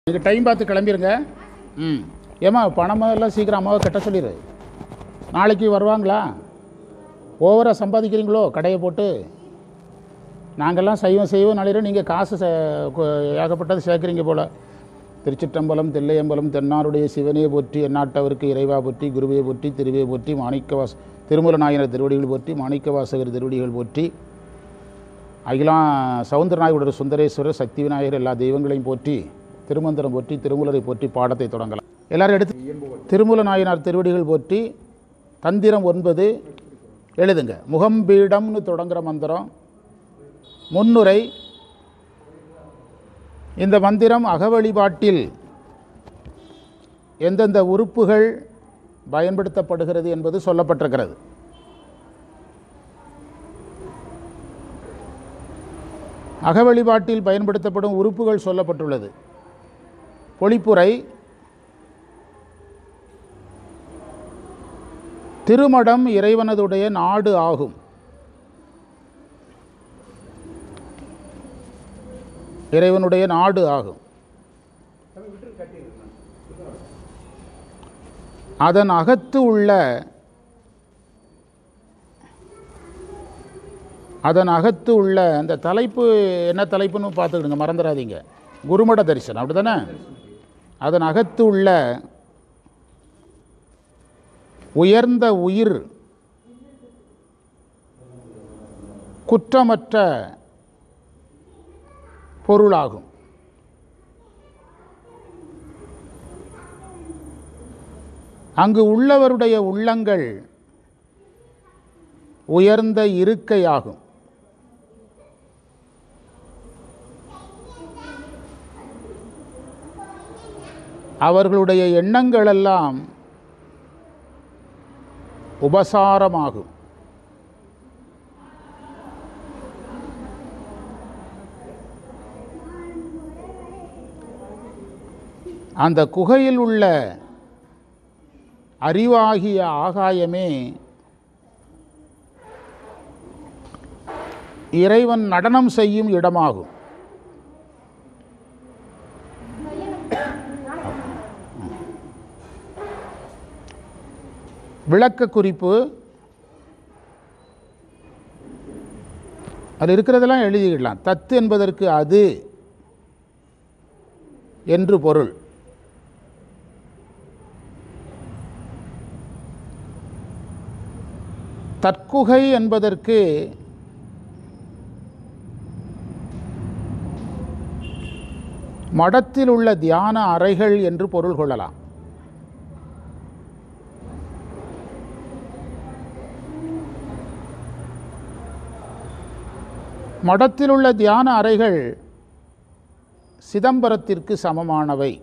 நீங்கள் டைம் பார்த்து கிளம்பிடுங்க. ஏம்மா பணமெல்லாம் சீக்கிரம் அம்மாவை கட்ட சொல்லிடு. நாளைக்கு வருவாங்களா? ஓவராக சம்பாதிக்கிறீங்களோ கடையை போட்டு? நாங்கள்லாம் செய்வோம் நாளையில நீங்கள் காசு ஏகப்பட்டது சேர்க்குறீங்க போல். திருச்சிற்றம்பலம் தில்லையம்பலம் தென்னாருடைய சிவனே போற்றி, எந்நாட்டவருக்கு இறைவா போற்றி, குருவே போற்றி, திருவே போற்றி, திருமூல நாயனர் திருவடிகள் போற்றி, மாணிக்கவாசகர் திருவடிகள் போற்றி, அகிலாம் சவுந்தரநாயகர் சுந்தரேஸ்வரர் சக்தி விநாயகர் எல்லா தெய்வங்களையும் போற்றி, திருமந்திரம் போற்றி, திருமூலரை போற்றி பாடத்தை தொடங்கலாம். எல்லாரும் எடுத்து திருமூல நாயனார் திருவடிகள் போற்றி தந்திரம் 9 எழுதுங்க. முகம்பீடம்னு தொடங்குகிற மந்திரம் முன்னுரை. இந்த மந்திரம் அகவழிபாட்டில் எந்தெந்த உறுப்புகள் பயன்படுத்தப்படுகிறது என்பது சொல்லப்பட்டிருக்கிறது. அகவழிபாட்டில் பயன்படுத்தப்படும் உறுப்புகள் சொல்லப்பட்டுள்ளது. பொழிப்புரை: திருமடம் இறைவனதுடைய நாடு ஆகும். இறைவனுடைய நாடு ஆகும். அதன் அகத்து உள்ள அந்த தலைப்பு என்ன தலைப்புன்னு பார்த்துக்கிடுங்க, மறந்துடாதீங்க. குருமட தரிசனம், அப்படி தானே? அதன் அகத்து உள்ள உயர்ந்த உயிர் குற்றமற்ற பொருளாகும். அங்கு உள்ளவருடைய உள்ளங்கள் உயர்ந்த இருக்கையாகும். அவர்களுடைய எண்ணங்களெல்லாம் உபசாரமாகும். அந்த குகையில் உள்ள அறிவாகிய ஆகாயமே இறைவன் நடனம் செய்யும் இடமாகும். விளக்க குறிப்பு: அது இருக்கிறதெல்லாம் எழுதிடலாம். தத்து என்பதற்கு அது என்று பொருள். தற்குகை என்பதற்கு மடத்தில் உள்ள தியான அறைகள் என்று பொருள் கொள்ளலாம். மடத்தில் உள்ள தியான அறைகள் சிதம்பரத்திற்கு சமமானவை.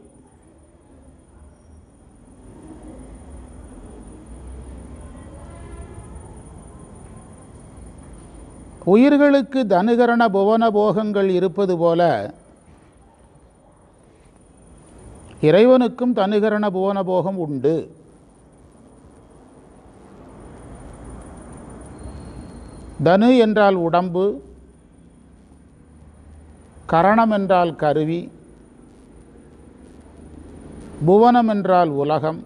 உயிர்களுக்கு தனுகரண புவன போகங்கள் இருப்பது போல இறைவனுக்கும் தனுகரண புவன போகம் உண்டு. தனு என்றால் உடம்பு, கரணம் என்றால் கருவி, புவனம் என்றால் உலகம்,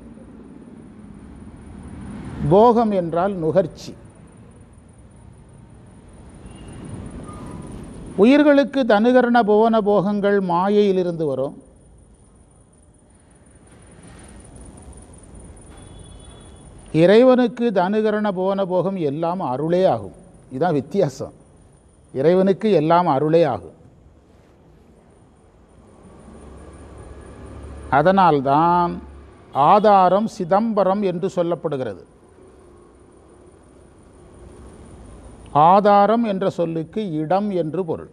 போகம் என்றால் நுகர்ச்சி. உயிர்களுக்கு தனுகரண புவன போகங்கள் மாயையிலிருந்து வரும். இறைவனுக்கு தனுகரண புவன போகம் எல்லாம் அருளே ஆகும். இதுதான் வித்தியாசம். இறைவனுக்கு எல்லாம் அருளே ஆகும். அதனால்தான் ஆதாரம் சிதம்பரம் என்று சொல்லப்படுகிறது. ஆதாரம் என்ற சொல்லுக்கு இடம் என்று பொருள்.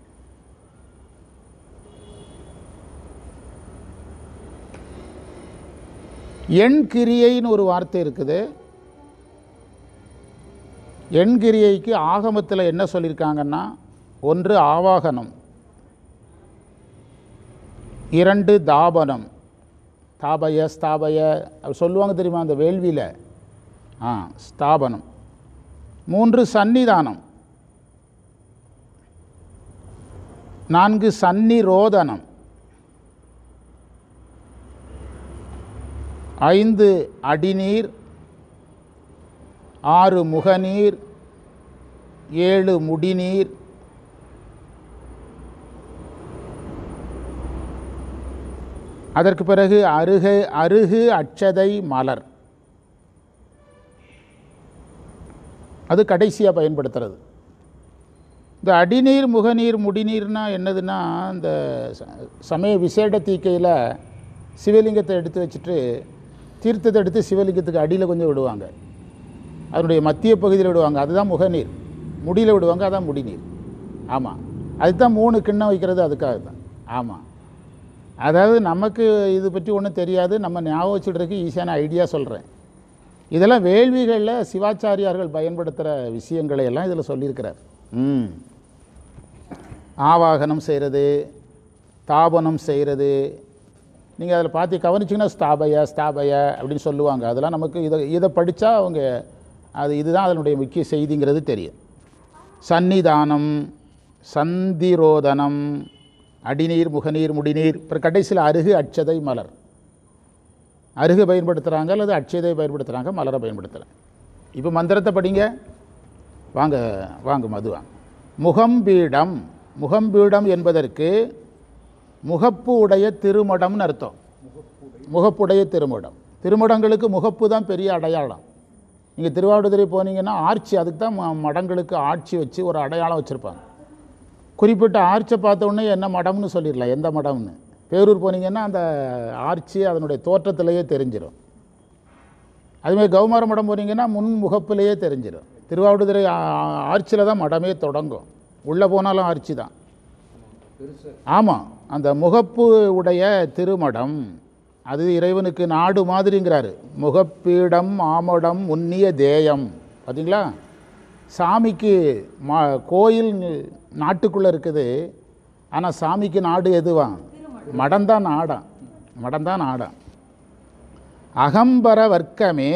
எண்கிரியைன்னு ஒரு வார்த்தை இருக்குது. எண்கிரியைக்கு ஆகமத்தில் என்ன சொல்லியிருக்காங்கன்னா, 1 ஆவாகனம், 2 தாபனம், தாபய ஸ்தாபய சொல்லுவாங்க தெரியுமா அந்த வேள்வியில், ஸ்தாபனம், 3 சந்நிதானம், 4 சந்நிரோதனம், 5 அடிநீர், 6 முகநீர், 7 முடிநீர், 'அதற்கு பிறகு அருகு அட்சதை மலர். அது கடைசியாக பயன்படுத்துறது. இந்த அடிநீர் முகநீர் முடிநீர்னா என்னதுன்னா, இந்த சமய விசேட தீக்கையில் சிவலிங்கத்தை எடுத்து வச்சுட்டு தீர்த்தத்தை எடுத்து சிவலிங்கத்துக்கு அடியில் கொஞ்சம் விடுவாங்க, அதனுடைய மத்திய பகுதியில் விடுவாங்க, அதுதான் முகநீர். முடியில் விடுவாங்க, அதான் முடிநீர். ஆமாம், அதுதான் 3 கிண்ணம் வைக்கிறது அதுக்காக தான். ஆமாம், அதாவது நமக்கு இது பற்றி ஒன்றும் தெரியாது, நம்ம ஞாபகம் வச்சுட்றதுக்கு ஈஸியான ஐடியா சொல்கிறேன். இதெல்லாம் வேள்விகளில் சிவாச்சாரியார்கள் பயன்படுத்துகிற விஷயங்களை எல்லாம் இதில் சொல்லியிருக்கிறார். ஆவாகனம் செய்கிறது, தாபனம் செய்கிறது, நீங்கள் அதில் பார்த்து கவனிச்சிங்கன்னா ஸ்தாபய அப்படின்னு சொல்லுவாங்க. அதெல்லாம் நமக்கு இதை படித்தா அவங்க இதுதான் அதனுடைய முக்கிய செய்திங்கிறது தெரியும். சந்நிதானம், சந்திரோதனம், அடிநீர் முகநீர் முடிநீர், அப்புறம் கடைசியில் அருகு அட்சதை மலர். அருகு பயன்படுத்துகிறாங்க அல்லது அட்சதை பயன்படுத்துகிறாங்க, மலரை பயன்படுத்துகிறாங்க. இப்போ மந்திரத்தை படிங்க. வாங்க வாங்க மது வாங்க. முகம்பீடம், முகம்பீடம் என்பதற்கு முகப்பு உடைய திருமடம்னு அர்த்தம். முகப்புடைய திருமடம். திருமடங்களுக்கு முகப்பு தான் பெரிய அடையாளம். நீங்கள் திருவாவடுதுறை போனீங்கன்னா ஆர்ச்சி, அதுக்கு தான் மடங்களுக்கு ஆட்சி வச்சு ஒரு அடையாளம் வச்சுருப்பாங்க. குறிப்பிட்ட ஆர்ச்சை பார்த்த உடனே என்ன மடம்னு சொல்லிடலாம், எந்த மடம்னு. பேரூர் போனீங்கன்னா அந்த ஆர்ச்சி அதனுடைய தோற்றத்திலேயே தெரிஞ்சிடும். அதுமாதிரி கௌமார மடம் போனீங்கன்னா முன் முகப்பிலேயே தெரிஞ்சிடும். திருவாவடுதுறை ஆர்ச்சியில் தான் மடமே தொடங்கும், உள்ளே போனாலும் ஆர்ச்சி தான். ஆமாம், அந்த முகப்பு உடைய திருமடம் அது இறைவனுக்கு நாடு மாதிரிங்கிறாரு. முகப்பீடம் ஆமடம் உன்னிய தேயம். பார்த்தீங்களா, சாமிக்கு கோயில் நாட்டுக்குள்ளே இருக்குது, ஆனால் சாமிக்கு நாடு எதுவான்? மடம்தான் நாடாம், மடம்தான் நாடாம். அகம்பர வர்க்கமே,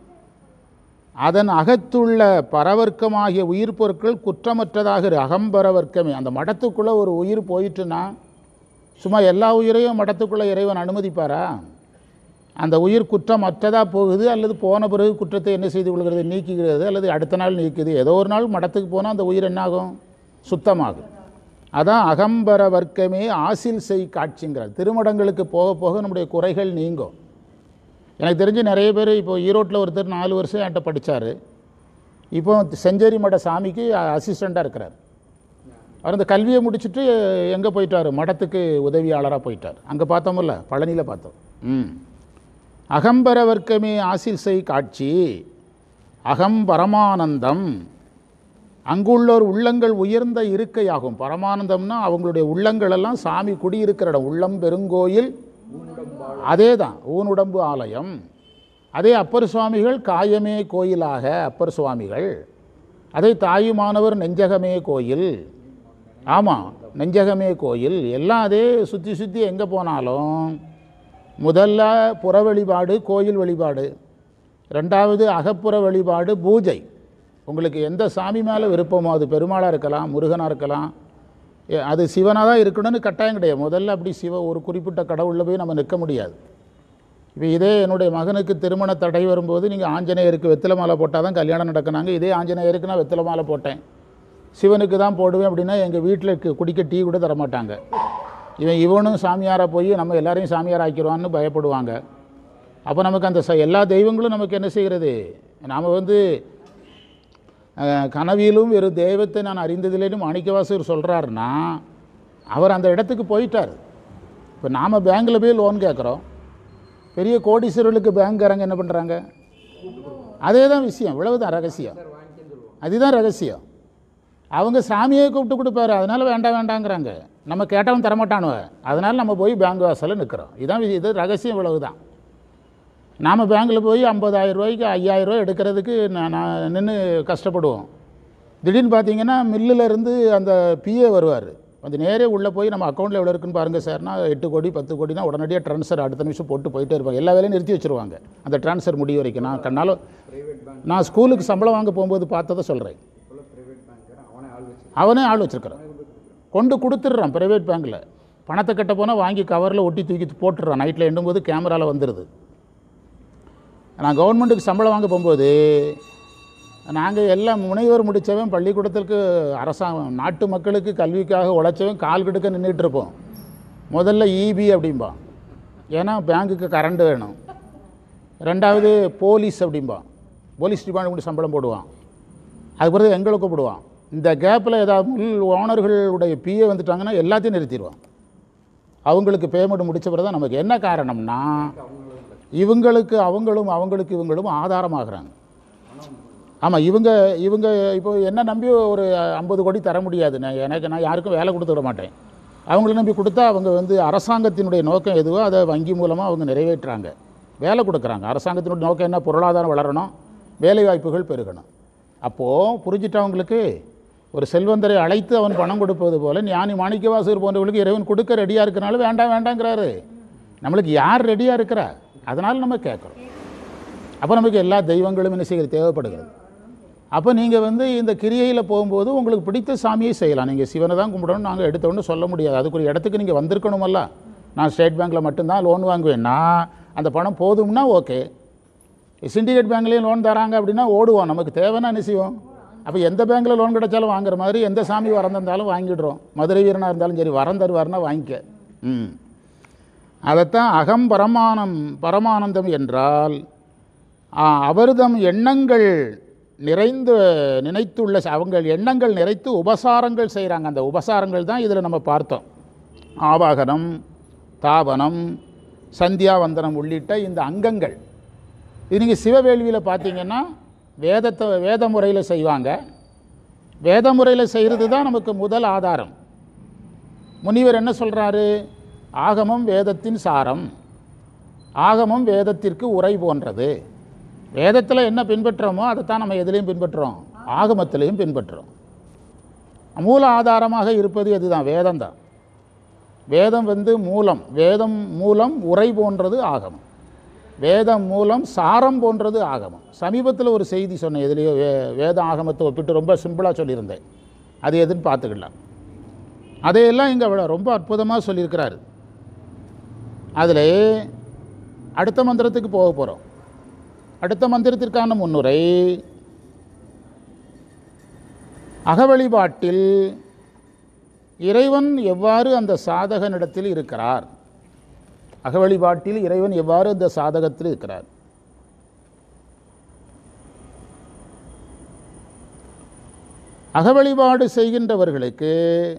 அதன் அகத்துள்ள பரவர்க்கமாகிய உயிர் பொருட்கள் குற்றமற்றதாக. அகம்பர வர்க்கமே, அந்த மடத்துக்குள்ளே ஒரு உயிர் போயிட்டுன்னா சும்மா எல்லா உயிரையும் மடத்துக்குள்ளே இறைவன் அனுமதிப்பாரா? அந்த உயிர் குற்றமற்றதாக போகுது, அல்லது போன பிறகு குற்றத்தை என்ன செய்து கொள்கிறது? நீக்குகிறது, அல்லது அடுத்த நாள் நீக்குது. ஏதோ ஒரு நாள் மடத்துக்கு போனால் அந்த உயிர் என்னாகும்? சுத்தமாகும். அதான் அகம்பர வர்க்கமே ஆசில் செய் காட்சிங்கிறார். திருமடங்களுக்கு போக போக நம்முடைய குறைகள் நீங்கும். எனக்கு தெரிஞ்சு நிறைய பேர் இப்போ ஈரோட்டில் ஒருத்தர் 4 வருஷம் என்கிட்ட படித்தார். இப்போ செஞ்சேரி மட சாமிக்கு அசிஸ்டண்ட்டாக இருக்கிறார். அவர் அந்த கல்வியை முடிச்சுட்டு எங்கே போயிட்டார்? மடத்துக்கு உதவியாளராக போயிட்டார். அங்கே பார்த்தோம்ல, பழனியில் பார்த்தோம். அகம்பர வர்க்கமே ஆசில் செய் காட்சி, அகம் பரமானந்தம், அங்குள்ளோர் உள்ளங்கள் உயர்ந்த இருக்கையாகும். பரமானந்தம்னா அவங்களுடைய உள்ளங்கள் எல்லாம் சாமி குடியிருக்கிற இடம். உள்ளம் பெருங்கோயில், அதே தான் ஊனுடம்பு ஆலயம். அதே அப்பர் சுவாமிகள் காயமே கோயிலாக அப்பர் சுவாமிகள். அதே தாயுமானவர் நெஞ்சகமே கோயில். ஆமாம், நெஞ்சகமே கோயில். எல்லாம் அதே சுற்றி சுற்றி எங்கே போனாலும் முதல்ல புற வழிபாடு கோயில் வழிபாடு, ரெண்டாவது அகப்புற வழிபாடு பூஜை. உங்களுக்கு எந்த சாமி மேலே விருப்பமோ, அது பெருமாளாக இருக்கலாம், முருகனாக இருக்கலாம், அது சிவனாக தான் இருக்கணும்னு கட்டாயம் கிடையாது. முதல்ல அப்படி ஒரு குறிப்பிட்ட கடவுளில் போய் நம்ம நிற்க முடியாது. இப்போ இதே என்னுடைய மகனுக்கு திருமண தடை வரும்போது நீங்கள் ஆஞ்சநேயருக்கு வெத்தலை மாலை போட்டால் தான் கல்யாணம் நடக்கினாங்க. இதே ஆஞ்சநேயருக்கு நான் வெத்தலை மாலை போட்டேன், சிவனுக்கு தான் போடுவேன் அப்படின்னா எங்கள் வீட்டில் குடிக்க டீ கூட தரமாட்டாங்க. இவனும் சாமியாராக போய் நம்ம எல்லாரையும் சாமியார் ஆக்கிடுவான்னு பயப்படுவாங்க. அப்போ நமக்கு அந்த எல்லா தெய்வங்களும் நமக்கு என்ன செய்கிறது? நாம் கனவிலும் ஒரு தெய்வத்தை நான் அறிந்ததிலேன்னு மாணிக்கவாசகர் சொல்கிறாருன்னா அவர் அந்த இடத்துக்கு போயிட்டார். இப்போ நாம் பேங்கில் போய் லோன் கேட்குறோம், பெரிய கோடீஸ்வரர்களுக்கு பேங்க்காரங்க என்ன பண்ணுறாங்க? அதே தான் விஷயம், இவ்வளவுதான் ரகசியம், அதுதான் ரகசியம். அவங்க சாமியை கூப்பிட்டு கொடுப்பாரு, அதனால் வேண்டாங்கிறாங்க. நம்ம கேட்டவன் தரமாட்டானுவ, அதனால் நம்ம போய் பேங்க் வாசலில் நிற்கிறோம். இதுதான் இது ரகசியம், இவ்வளவு தான். நாம் பேங்கில் போய் 50,000 ரூபாய்க்கு 5,000 ரூபாய் எடுக்கிறதுக்கு நான் நின்று கஷ்டப்படுவோம். திடீர்னு பார்த்தீங்கன்னா மில்லிலேருந்து அந்த பிஏ வருவார், அந்த நேரே உள்ளே போய் நம்ம அக்கௌண்ட்டில் எவ்வளோ இருக்குன்னு பாருங்கள் சார்னா 8 கோடி 10 கோடினா உடனடியாக ட்ரான்ஸ்ஃபர் அடுத்த நிமிஷம் போட்டு போயிட்டே இருப்பாங்க. எல்லா வேலையும் நிறுத்தி வச்சுருவாங்க அந்த ட்ரான்ஸ்ஃபர் முடிய வரைக்கும். நான் கண்ணாலும் நான் ஸ்கூலுக்கு சம்பளம் வாங்க போகும்போது பார்த்ததை சொல்கிறேன். அவனே ஆள் வச்சுருக்கிறான், கொண்டு கொடுத்துட்றான் ப்ரைவேட் பேங்க்கில். பணத்தை கட்ட போனால் வாங்கி கவரில் ஒட்டி தூக்கி போட்டுடுறான், நைட்டில் எண்ணும்போது கேமராவில் வந்துடுது. நான் கவர்மெண்ட்டுக்கு சம்பளம் வாங்க போகும்போது நாங்கள் எல்லாம் முனைவர் முடித்தவன் பள்ளிக்கூடத்திற்கு அரசாங்கம் நாட்டு மக்களுக்கு கல்விக்காக உழைச்சவன் கால் கெடுக்க நின்றுட்டு இருப்போம். முதல்ல இபி அப்படிம்பான், ஏன்னா பேங்குக்கு கரண்ட் வேணும். ரெண்டாவது போலீஸ் அப்படிம்பான், போலீஸ் டிபார்ட்மெண்ட் சம்பளம் போடுவான். அது பிறகு எங்களை கூப்பிடுவான். இந்த கேப்பில் ஏதாவது ஓனர்களுடைய பிஏ வந்துட்டாங்கன்னா எல்லாத்தையும் நிறுத்திடுவான். அவங்களுக்கு பேமெண்ட் முடித்த பிறகு தான் நமக்கு என்ன காரணம்னா இவங்களுக்கு இவங்களும் ஆதாரமாகறாங்க. ஆமாம், இவங்க இப்போ என்ன நம்பி ஒரு 50 கோடி தர முடியாது. நான் யாருக்கும் வேலை கொடுத்து விட மாட்டேன். அவங்கள நம்பி கொடுத்தா அவங்க அரசாங்கத்தினுடைய நோக்கம் எதுவோ அதை வங்கி மூலமாக அவங்க நிறைவேற்றுறாங்க, வேலை கொடுக்குறாங்க. அரசாங்கத்தினுடைய நோக்கம் என்ன? பொருளாதாரம் வளரணும், வேலை வாய்ப்புகள் பெருகணும். அப்போது புரிஞ்சிட்டவங்களுக்கு ஒரு செல்வந்தரை அழைத்து அவன் பணம் கொடுப்பது போல் ஞானி மாணிக்கவாசகர் போன்றவர்களுக்கு இறைவன் கொடுக்க ரெடியாக இருக்கிறனால வேண்டாங்கிறாரு. நம்மளுக்கு யார் ரெடியாக இருக்கிறா? அதனால் நம்ம கேட்குறோம். அப்போ நமக்கு எல்லா தெய்வங்களும் என்ன செய்கிறது? தேவைப்படுகிறது. அப்போ நீங்கள் இந்த கிரியையில் போகும்போது உங்களுக்கு பிடித்த சாமியை செய்யலாம். நீங்கள் சிவனை தான் கும்பிடணும் நாங்கள் எடுத்தோன்னு சொல்ல முடியாது. அதுக்கு ஒரு இடத்துக்கு நீங்கள் வந்திருக்கணுமல்ல. நான் ஸ்டேட் பேங்க்கில் மட்டும்தான் லோன் வாங்குவேன்னா அந்த பணம் போதும்னா ஓகே. சிண்டிகேட் பேங்க்லேயும் லோன் தராங்க அப்படின்னா ஓடுவோம். நமக்கு தேவைன்னா என்ன செய்வோம்? அப்போ எந்த பேங்க்கில் லோன் கிடைச்சாலும் வாங்குற மாதிரி எந்த சாமி வரம் தந்தாலும் வாங்கிடுறோம். மதுரை வீரனாக இருந்தாலும் சரி, வரம் தருவார்னா வாங்கிக்க. அதைத்தான் அகம் பரமானந்தம் என்றால் அவர்தம் எண்ணங்கள் நினைத்துள்ள அவங்க எண்ணங்கள் நிறைத்து உபசாரங்கள் செய்கிறாங்க. அந்த உபசாரங்கள் தான் இதில் நம்ம பார்த்தோம். ஆவாகனம், தாபனம், சந்தியாவந்தனம் உள்ளிட்ட இந்த அங்கங்கள். இது நீங்கள் சிவவேள்வியில் பார்த்தீங்கன்னா வேத முறையில் செய்வாங்க. வேத முறையில் செய்கிறது தான் நமக்கு முதல் ஆதாரம். முனிவர் என்ன சொல்கிறாரு? ஆகமம் வேதத்தின் சாரம், ஆகமம் வேதத்திற்கு உரை போன்றது. வேதத்தில் என்ன பின்பற்றுறோமோ அதைத்தான் நம்ம எதுலேயும் பின்பற்றுறோம், ஆகமத்திலையும் பின்பற்றுறோம். மூல ஆதாரமாக இருப்பது எதுதான்? வேதம் தான். வேதம் மூலம், வேதம் மூலம் உரை போன்றது ஆகமம், வேதம் மூலம் சாரம் போன்றது ஆகமம். சமீபத்தில் ஒரு செய்தி சொன்னேன், எதுலேயோ வேத ஆகமத்தை ஒப்பிட்டு ரொம்ப சிம்பிளாக சொல்லியிருந்தேன். அது எதுன்னு பார்த்துக்கலாம். அதையெல்லாம் இங்கே ரொம்ப அற்புதமாக சொல்லியிருக்கிறாரு. அதில் அடுத்த மந்திரத்துக்கு போக போகிறோம். அடுத்த மந்திரத்திற்கான முன்னுரை, அகவழிபாட்டில் இறைவன் எவ்வாறு அந்த சாதகனிடத்தில் இருக்கிறார், அகவழிபாட்டில் இறைவன் எவ்வாறு அந்த சாதகத்தில் இருக்கிறார். அகவழிபாடு செய்கின்றவர்களுக்கு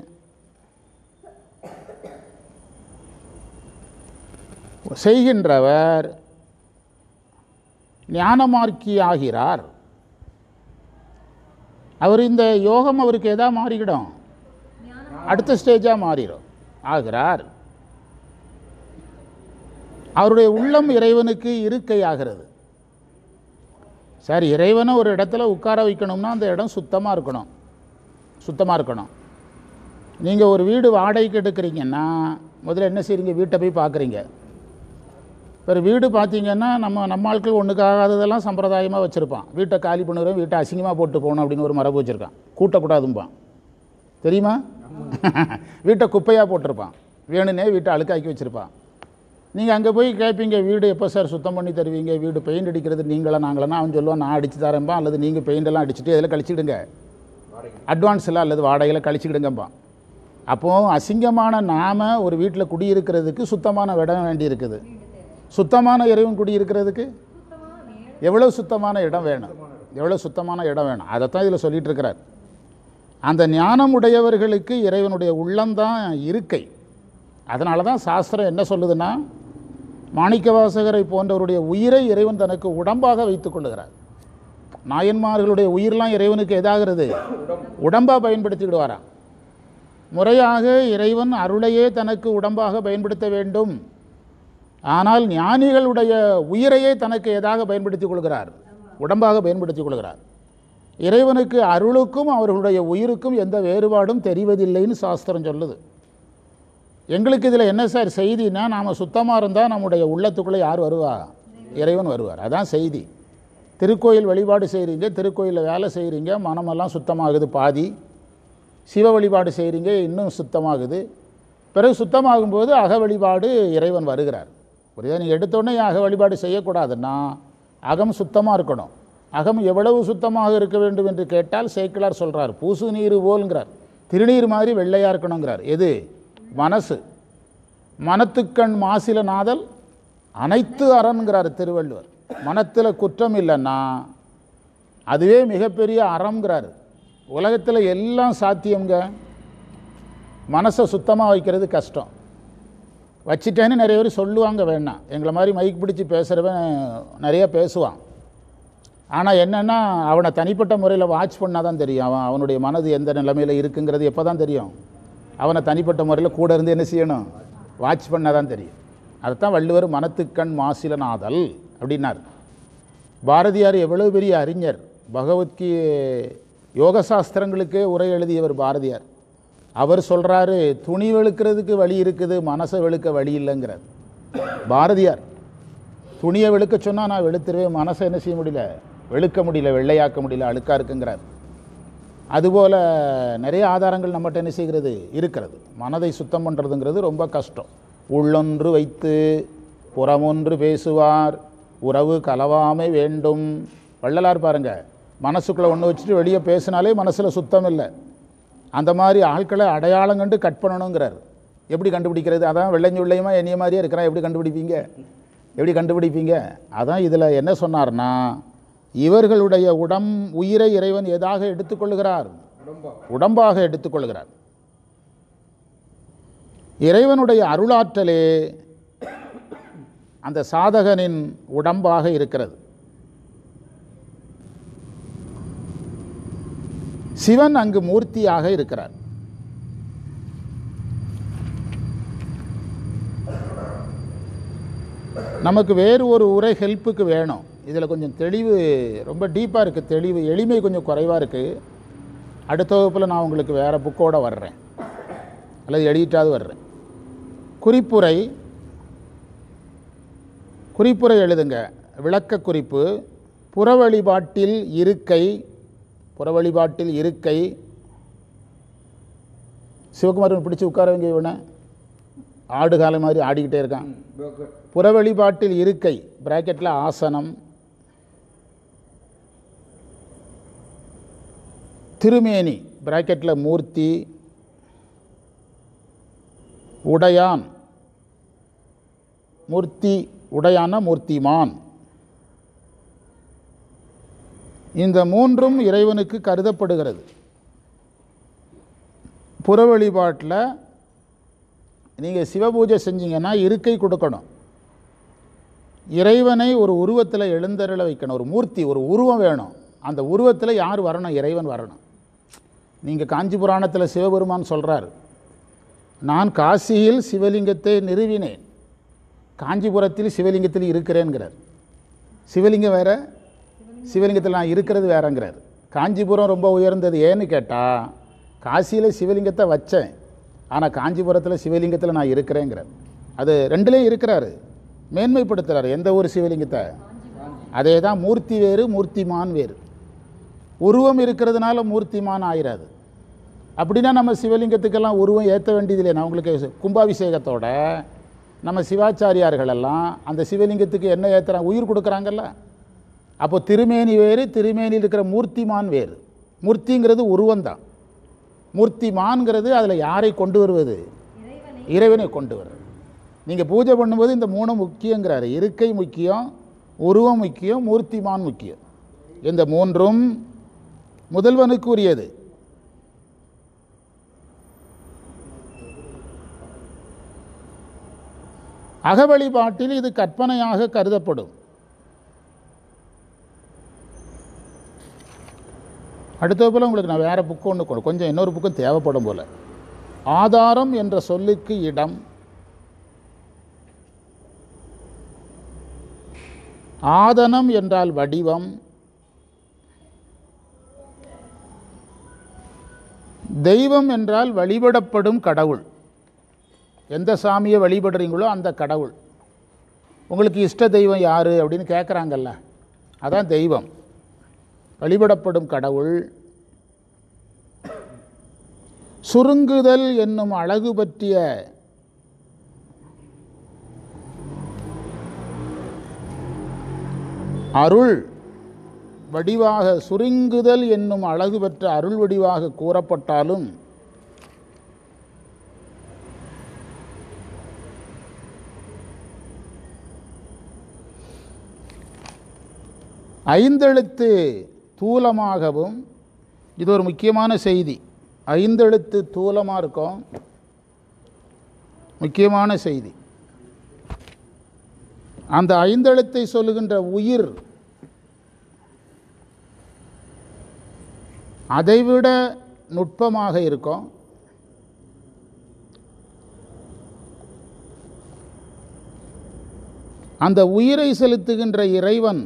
செய்கின்றவர் ஞானமார்க்கி ஆகிறார். அவர் இந்த யோகம் அவருக்கு எதா மாறிவிடும், அடுத்த ஸ்டேஜாக மாறிடும், ஆகிறார். அவருடைய உள்ளம் இறைவனுக்கு இருக்கை ஆகிறது. சார், இறைவனை ஒரு இடத்துல உட்கார வைக்கணும்னா அந்த இடம் சுத்தமாக இருக்கணும். நீங்கள் ஒரு வீடு வாடகைக்கு எடுக்கிறீங்கன்னா முதல்ல என்ன செய்றீங்க? வீட்டை போய் பார்க்குறீங்க. ஒரு வீடு பார்த்தீங்கன்னா நம்ம ஆட்கள் ஒன்றுக்காகாததெல்லாம் சம்பிரதாயமாக வச்சுருப்பான். வீட்டை காலி பண்ணுறோம், வீட்டை அசிங்கமாக போட்டு போகணும் அப்படின்னு ஒரு மரபு வச்சுருக்கான். கூட்டக்கூடாதும்பான், தெரியுமா? வீட்டை குப்பையாக போட்டிருப்பான், வேணுன்னே வீட்டை அழுக்காக்கி வச்சுருப்பான். நீங்கள் அங்கே போய் கேட்பீங்க, வீடு எப்போ சார் சுத்தம் பண்ணி தருவீங்க, வீடு பெயிண்ட் அடிக்கிறது நாங்களா? அவன் சொல்லுவான், நான் அடித்து தரேன்பா, அல்லது நீங்கள் பெயிண்டெல்லாம் அடிச்சுட்டு இதில் கழிச்சிடுங்க, அட்வான்ஸில் அல்லது வாடகையில் கழிச்சிக்கிடுங்கப்பான். அப்போது அசிங்கமான நாம ஒரு வீட்டில் குடியிருக்கிறதுக்கு சுத்தமான இடம் வேண்டி இருக்குது. சுத்தமான இறைவன் குடியிருக்கிறதுக்கு எவ்வளோ சுத்தமான இடம் வேணும், அதைத்தான் இதில் சொல்லிகிட்டு இருக்கிறார். அந்த ஞானம் உடையவர்களுக்கு இறைவனுடைய உள்ளம்தான் இருக்கை. அதனால தான் சாஸ்திரம் என்ன சொல்லுதுன்னா, மாணிக்கவாசகரை போன்றவருடைய உயிரை இறைவன் தனக்கு உடம்பாக வைத்துக் கொள்ளுகிறார். நாயன்மார்களுடைய உயிரெலாம் இறைவனுக்கு எதாகிறது? உடம்பாக பயன்படுத்திவிடுவாராம். முறையாக இறைவன் அருளையே தனக்கு உடம்பாக பயன்படுத்த வேண்டும். ஆனால் ஞானிகளுடைய உயிரையே தனக்கு எதாக பயன்படுத்திக் கொள்கிறார்? உடம்பாக பயன்படுத்திக் கொள்கிறார். இறைவனுக்கு அருளுக்கும் அவர்களுடைய உயிருக்கும் எந்த வேறுபாடும் தெரிவதில்லைன்னு சாஸ்திரம் சொல்லுது. எங்களுக்கு இதில் என்ன சார் செய்தின்னா, நாம் சுத்தமாக இருந்தால் நம்முடைய உள்ளத்துக்குள்ளே யார் வருவா? இறைவன் வருவார். அதான் செய்தி. திருக்கோயில் வழிபாடு செய்கிறீங்க, திருக்கோயிலில் வேலை செய்கிறீங்க, மனமெல்லாம் சுத்தமாகுது பாதி. சிவ வழிபாடு செய்கிறீங்க, இன்னும் சுத்தமாகுது. பிறகு சுத்தமாகும்போது அக வழிபாடு இறைவன் வருகிறார். புரியுதா? நீங்கள் எடுத்தோடனே அக வழிபாடு செய்யக்கூடாதுன்னா அகம் சுத்தமாக இருக்கணும். அகம் எவ்வளவு சுத்தமாக இருக்க வேண்டும் என்று கேட்டால் சேக்கிழார் சொல்கிறார், பூசு நீர் போல்ங்கிறார். திருநீர் மாதிரி வெள்ளையாக இருக்கணுங்கிறார். எது? மனசு. மனத்துக்கண் மாசில நாதல் அனைத்து அறன்கிறார் திருவள்ளுவர். மனத்தில் குற்றம் இல்லைன்னா அதுவே மிகப்பெரிய அறம்ங்கிறார். உலகத்தில் எல்லாம் சாத்தியங்க, மனசை சுத்தமாக வைக்கிறது கஷ்டம். வச்சிட்டேன்னு நிறைய பேர் சொல்லுவாங்க, வேணாம். எங்களை மாதிரி மைக் பிடிச்சி பேசுகிறவன் நிறைய பேசுவான். ஆனால் என்னென்னா அவனை தனிப்பட்ட முறையில் வாட்ச் பண்ணால் தான் தெரியும் அவனுடைய மனது எந்த நிலைமையில் இருக்குங்கிறது. எப்போ தான் தெரியும்? அவனை தனிப்பட்ட முறையில் கூட இருந்து என்ன செய்யணும்? வாட்ச் பண்ணால் தான் தெரியும். அதுதான் வள்ளுவர் மனத்துக்கண் மாசில நாதல் அப்படின்னார். பாரதியார் எவ்வளோ பெரிய அறிஞர். பகவத்கீ யோக சாஸ்திரங்களுக்கே உரை எழுதியவர் பாரதியார். அவர் சொல்கிறாரு, துணி வெளுக்கிறதுக்கு வழி இருக்குது, மனசை வெளுக்க வழி இல்லைங்கிறார் பாரதியார். துணியை வெளுக்க சொன்னால் நான் வெளுத்துருவேன், மனசை என்ன செய்ய முடியல? வெளுக்க முடியல, வெள்ளையாக்க முடியல, அழுக்கா இருக்குங்கிறார். அதுபோல் நிறைய ஆதாரங்கள் நம்மகிட்ட என்ன செய்கிறது? இருக்கிறது. மனதை சுத்தம் பண்ணுறதுங்கிறது ரொம்ப கஷ்டம். உள்ளொன்று வைத்து புறமொன்று பேசுவார், உறவு கலவாமை வேண்டும். வள்ளலார் பாருங்க, மனசுக்குள்ளே ஒன்று வச்சுட்டு வெளியே பேசினாலே மனசில் சுத்தம் இல்லை. அந்த மாதிரி ஆட்களை அடையாளம் கண்டு கட் பண்ணணுங்கிறார். எப்படி கண்டுபிடிக்கிறது? அதான் வெள்ளைஞ்சு வெள்ளையுமா என்னைய மாதிரியே இருக்கிறான், எப்படி கண்டுபிடிப்பீங்க? அதான் இதில் என்ன சொன்னார்னா, இவர்களுடைய உயிரை இறைவன் எதாக எடுத்துக்கொள்கிறார்? உடம்பாக எடுத்துக்கொள்கிறார். இறைவனுடைய அருளாற்றலே அந்த சாதகனின் உடம்பாக இருக்கிறது. சிவன் அங்கு மூர்த்தியாக இருக்கிறார். நமக்கு வேறு ஒரு உரை ஹெல்ப்புக்கு வேணும். இதில் கொஞ்சம் தெளிவு ரொம்ப டீப்பாக இருக்குது, தெளிவு எளிமை கொஞ்சம் குறைவாக இருக்குது. அடுத்த வகுப்பில் நான் உங்களுக்கு வேறு புக்கோடு வர்றேன், அல்லது எழுதிட்டாவது வர்றேன். குறிப்புரை எழுதுங்க. விளக்க குறிப்பு. புற வழிபாட்டில் இருக்கை. சிவகுமாரன் பிடிச்சி உட்காரவங்க, இவனை ஆடு காலம் மாதிரி ஆடிக்கிட்டே இருக்கான். புற வழிபாட்டில் இருக்கை பிராக்கெட்டில் ஆசனம். திருமேனி பிராக்கெட்டில் மூர்த்தி. உடையான், மூர்த்தி உடையான மூர்த்திமான். இந்த மூன்றும் இறைவனுக்கு கருதப்படுகிறது. புற வழிபாட்டில் நீங்கள் சிவபூஜை செஞ்சீங்கன்னா இருக்கை கொடுக்கணும். இறைவனை ஒரு உருவத்தில் எழுந்தருள வைக்கணும். ஒரு மூர்த்தி, ஒரு உருவம் வேணும். அந்த உருவத்தில் யார் வரணும்? இறைவன் வரணும். நீங்கள் காஞ்சி புராணத்தில் சிவபெருமான் சொல்கிறார், நான் காசியில் சிவலிங்கத்தை நிறுவினேன், காஞ்சிபுரத்தில் சிவலிங்கத்தில் இருக்கிறேன்கிறார். சிவலிங்கம் வேற, சிவலிங்கத்தில் நான் இருக்கிறது வேறங்கிறார். காஞ்சிபுரம் ரொம்ப உயர்ந்தது. ஏன்னு கேட்டால், காசியில் சிவலிங்கத்தை வச்சேன், ஆனால் காஞ்சிபுரத்தில் சிவலிங்கத்தில் நான் இருக்கிறேங்கிறார். அது ரெண்டுலேயும் இருக்கிறாரு, மேன்மைப்படுத்துகிறார். எந்த ஒரு சிவலிங்கத்தை? அதே தான். மூர்த்தி வேறு, மூர்த்திமான் வேறு. உருவம் இருக்கிறதுனால மூர்த்திமான் ஆயிராது. அப்படின்னா நம்ம சிவலிங்கத்துக்கெல்லாம் உருவம் ஏற்ற வேண்டியதில்லை. நான் உங்களுக்கு கும்பாபிஷேகத்தோட நம்ம சிவாச்சாரியார்களெல்லாம் அந்த சிவலிங்கத்துக்கு என்ன ஏற்றுறாங்க? உயிர் கொடுக்குறாங்கல்ல. அப்போ திருமேனி வேறு, திருமேனியில் இருக்கிற மூர்த்திமான் வேறு. மூர்த்திங்கிறது உருவந்தான். மூர்த்திமான்கிறது அதில் யாரை கொண்டு வருவது? இறைவனை கொண்டு வருவது. நீங்கள் பூஜை பண்ணும்போது இந்த மூணு முக்கியங்கிறாரு. இருக்கை முக்கியம், உருவம் முக்கியம், மூர்த்திமான் முக்கியம். இந்த மூன்றும் முதல்வனுக்கு உரியது. அக வழிபாட்டில் இது கற்பனையாக கருதப்படும். அடுத்த போல் உங்களுக்கு நான் வேறு புக்கு ஒன்று கொஞ்சம் இன்னொரு புக்கும் தேவைப்படும் போல். ஆதாரம் என்ற சொல்லுக்கு இடம், ஆதனம் என்றால் வடிவம், தெய்வம் என்றால் வழிபடப்படும் கடவுள். எந்த சாமியை வழிபடுறீங்களோ அந்த கடவுள். உங்களுக்கு இஷ்ட தெய்வம் யார் அப்படின்னு கேட்குறாங்கல்ல, அதான் தெய்வம், வழிபடப்படும் கடவுள். சுருங்குதல் என்னும் அழகு பற்றிய அருள் வடிவாக சுருங்குதல் என்னும் அழகு பெற்ற அருள் வடிவாக கூறப்பட்டாலும் ஐந்தெழுத்து தூலமாகவும், இது ஒரு முக்கியமான செய்தி, ஐந்தெழுத்து தூலமாக இருக்கும், முக்கியமான செய்தி. அந்த ஐந்தெழுத்தை சொல்லுகின்ற உயிர் அதைவிட நுட்பமாக இருக்கும். அந்த உயிரை செலுத்துகின்ற இறைவன்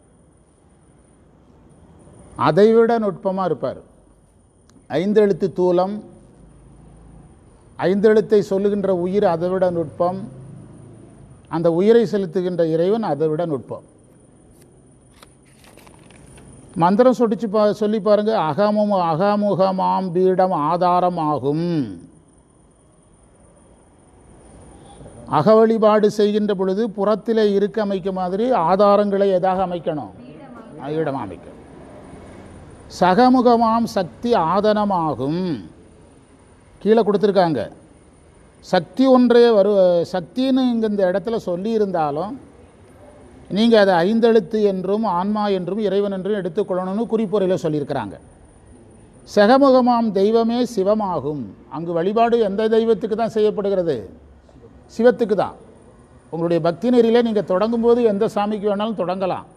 அதைவிட நுட்பமாக இருப்பார். ஐந்தெழுத்து தூலம், ஐந்தெழுத்தை சொல்லுகின்ற உயிர் அதைவிட நுட்பம், அந்த உயிரை செலுத்துகின்ற இறைவன் அதைவிட நுட்பம். மந்திரம் சொல்லி பாருங்க. அகமுகமாம் பீடம் ஆதாரம் ஆகும். அக வழிபாடு செய்கின்ற பொழுது புறத்திலே இருக்க அமைக்க மாதிரி ஆதாரங்களை எதாக அமைக்கணும்? இடம் அமைக்கணும். சகமுகமாம் சக்தி ஆதனமாகும். கீழே கொடுத்துருக்காங்க. சக்தி ஒன்றே சக்தின்னு இங்கே இந்த இடத்துல சொல்லி இருந்தாலும் நீங்கள் அதை ஐந்தெழுத்து என்றும் ஆன்மா என்றும் இறைவன் என்றும் எடுத்துக்கொள்ளணும்னு குறிப்புரையில் சொல்லியிருக்கிறாங்க. சகமுகமாம் தெய்வமே சிவமாகும். அங்கு வழிபாடு எந்த தெய்வத்துக்கு தான் செய்யப்படுகிறது? சிவத்துக்கு தான். உங்களுடைய பக்தி நெறியிலே நீங்கள் தொடங்கும்போது எந்த சாமிக்கு வேணாலும் தொடங்கலாம்.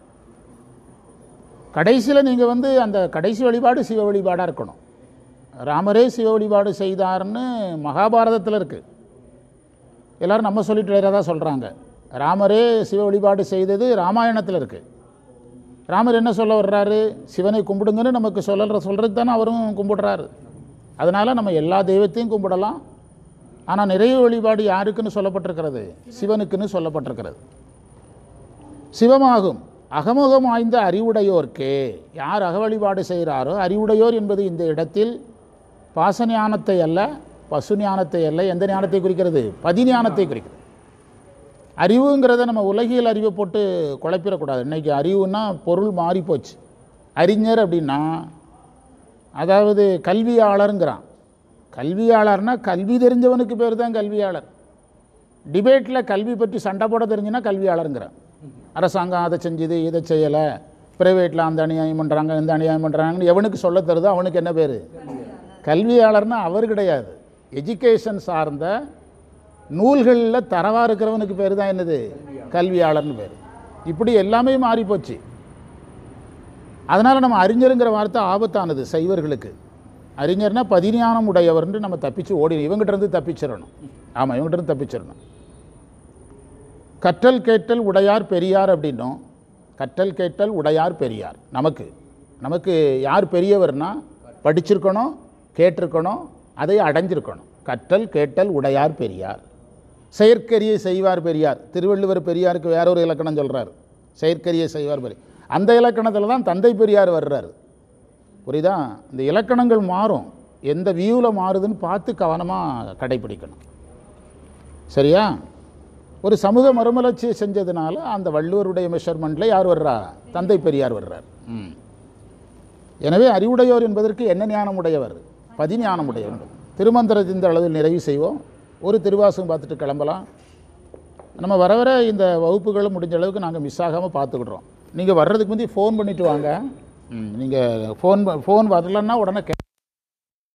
கடைசியில் நீங்கள் அந்த கடைசி வழிபாடு சிவ வழிபாடாக இருக்கணும். ராமரே சிவ வழிபாடு செய்தார்னு மகாபாரதத்தில் இருக்குது. எல்லோரும் நம்ம சொல்லிட்டு தான் சொல்கிறாங்க. ராமரே சிவ வழிபாடு செய்தது ராமாயணத்தில் இருக்குது. ராமர் என்ன சொல்ல வர்றாரு? சிவனை கும்பிடுங்கன்னு நமக்கு சொல்கிறது தானே அவரும் கும்பிடுறாரு. அதனால் நம்ம எல்லா தெய்வத்தையும் கும்பிடலாம். ஆனால் நிறைய வழிபாடு யாருக்குன்னு சொல்லப்பட்டிருக்கிறது? சிவனுக்குன்னு சொல்லப்பட்டிருக்கிறது. சிவமாகும். அகமுகம் வாய்ந்த அறிவுடையோர்க்கே. யார் அக வழிபாடு செய்கிறாரோ, அறிவுடையோர் என்பது இந்த இடத்தில் பாச ஞானத்தை அல்ல, பசு ஞானத்தை அல்ல, எந்த ஞானத்தை குறிக்கிறது? பதிஞானத்தை குறிக்கிறது. அறிவுங்கிறத நம்ம உலகியல் அறிவை போட்டு குழப்பிடக்கூடாது. இன்றைக்கி அறிவுன்னா பொருள் மாறி போச்சு. அறிஞர் அப்படின்னா அதாவது கல்வியாளருங்கிறான். கல்வியாளர்னா கல்வி தெரிஞ்சவனுக்கு பேர் தான் கல்வியாளர். டிபேட்டில் கல்வி பற்றி சண்டை போட தெரிஞ்சுன்னா கல்வியாளருங்கிறான். அரசாங்கம் அதை செஞ்சுது, இதை செய்யலை, ப்ரைவேட்டில் அந்த அநியாயம் பண்ணுறாங்க, இந்த அநியாயம் பண்ணுறாங்கன்னு எவனுக்கு சொல்ல தருதோ அவனுக்கு என்ன பேர்? கல்வியாளர்னா அவர் கிடையாது. எஜுகேஷன் சார்ந்த நூல்களில் தரவாக இருக்கிறவனுக்கு பேர் தான் என்னது? கல்வியாளர்னு பேர். இப்படி எல்லாமே மாறிப்போச்சு. அதனால் நம்ம அறிஞருங்கிற வார்த்தை ஆபத்தானது சைவர்களுக்கு. அறிஞர்னா பதிஞானம் உடையவர்னு நம்ம தப்பிச்சு இவங்ககிட்ட இருந்து தப்பிச்சிடணும். ஆமாம், இவங்ககிட்ட இருந்து தப்பிச்சிடணும். கற்றல் கேட்டல் உடையார் பெரியார் அப்படின்னும். கற்றல் கேட்டல் உடையார் பெரியார். நமக்கு யார் பெரியவர்னா படிச்சிருக்கணும், கேட்டிருக்கணும், அதை அடைஞ்சிருக்கணும். கற்றல் கேட்டல் உடையார் பெரியார். செயற்கரிய செய்வார் பெரியார். திருவள்ளுவர் பெரியாருக்கு வேற ஒரு இலக்கணம் சொல்கிறார். செயற்கரிய செய்வார் பெரியார். அந்த இலக்கணத்தில் தான் தந்தை பெரியார் வர்றார். புரியுதா? இந்த இலக்கணங்கள் மாறும். எந்த வியூவில் மாறுதுன்னு பார்த்து கவனமாக கடைப்பிடிக்கணும். சரியா? ஒரு சமூக மறுமலர்ச்சியை செஞ்சதுனால அந்த வள்ளுவருடைய மெஷர்மெண்ட்டில் யார் வர்றா? தந்தை பெரியார் வர்றார். எனவே அறிவுடையோர் என்பதற்கு என்ன ஞானம் உடையவர்? பதிஞானம் உடையவர். திருமந்திரத்தின் இந்த அளவில் நிறைவு செய்வோம். ஒரு திருவாசகம் பார்த்துட்டு கிளம்பலாம். நம்ம வர வர இந்த வகுப்புகளும் முடிஞ்ச அளவுக்கு நாங்கள் மிஸ் ஆகாமல் பார்த்துக்கிடுறோம். நீங்கள் வர்றதுக்கு முந்தைய ஃபோன் பண்ணிவிட்டு வாங்க. நீங்கள் ஃபோன் வரலன்னா உடனே